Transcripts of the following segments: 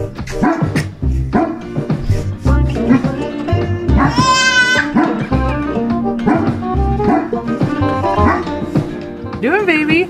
Doing, baby.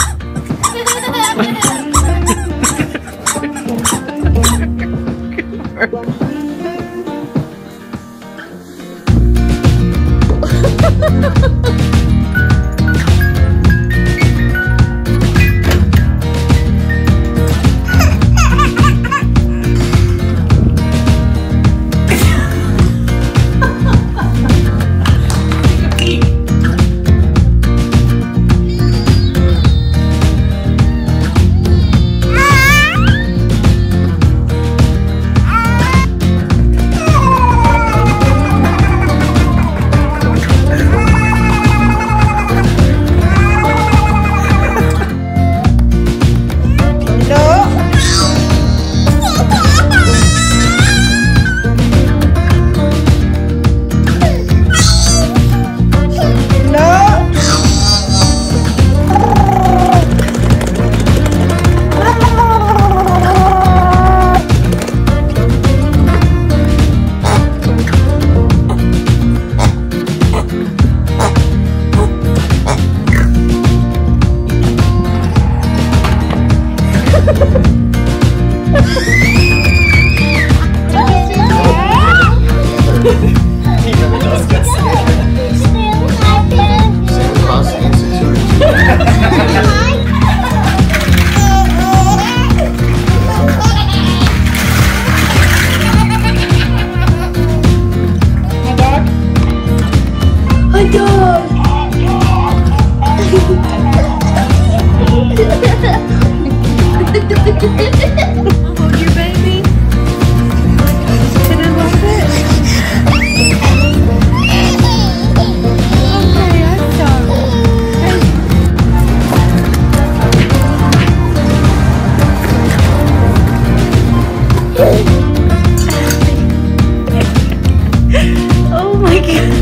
Oh my god.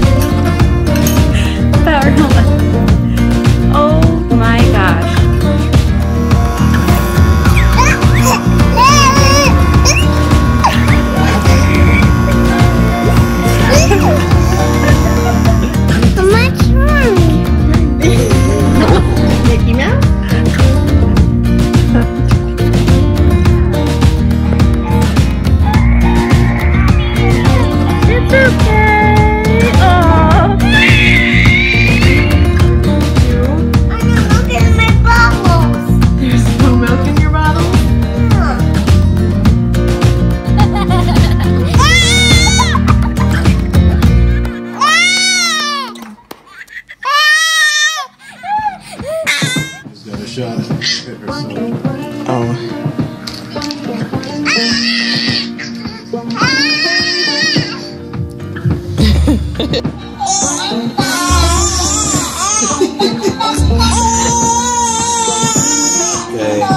Oh my gosh. What's wrong? Mickey Mouse? It's okay. Oh. I'm looking at my bubbles. There's no milk in your bottle? She's got a shot. Hit herself. Oh. Okay.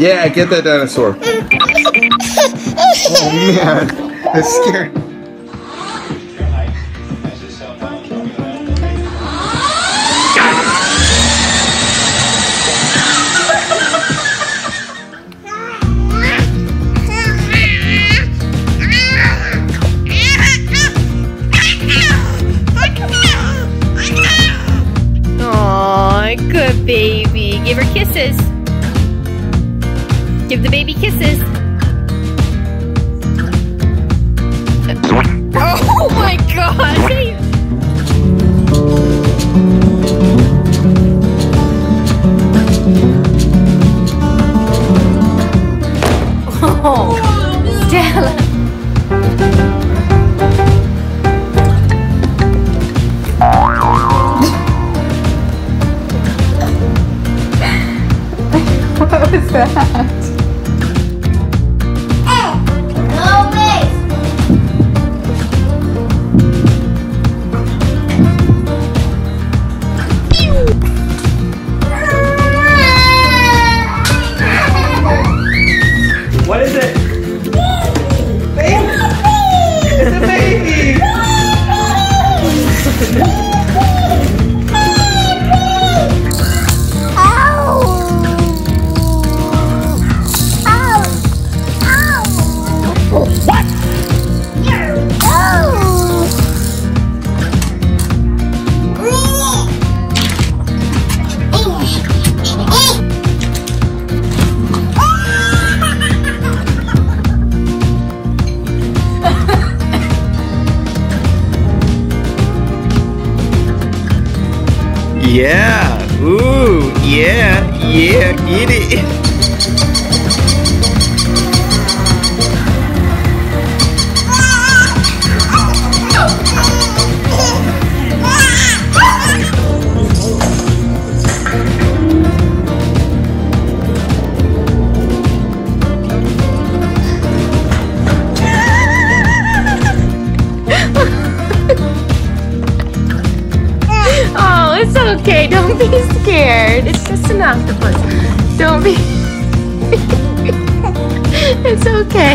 Yeah, get that dinosaur. Oh man, that's scary. Aw, good baby. Give her kisses. Give the baby kisses. Oh my gosh! Oh, Stella. What was that? What is it? Baby! It's a baby! Yeah. Ooh. Yeah. Yeah. Get it. Oh, it's okay. Don't be scared. It's just an octopus. Don't be. It's okay.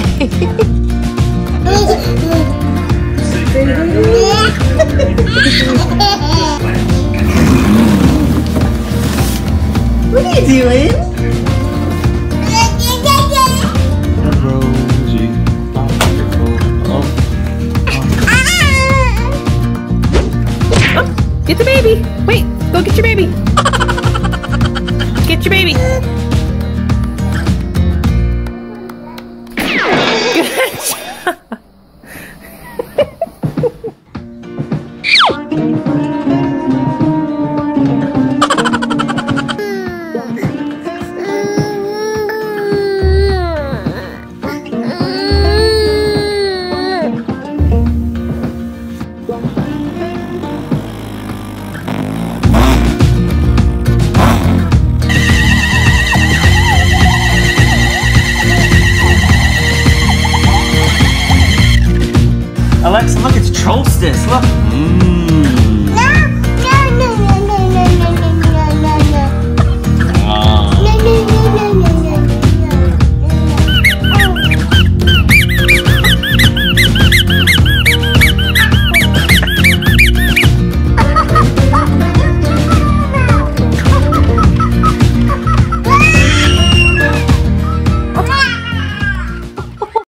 What are you doing? Rosie. Get the baby. Wait, go get your baby. Get your baby. Good job. Alexa, look, it's Trollstis. Look.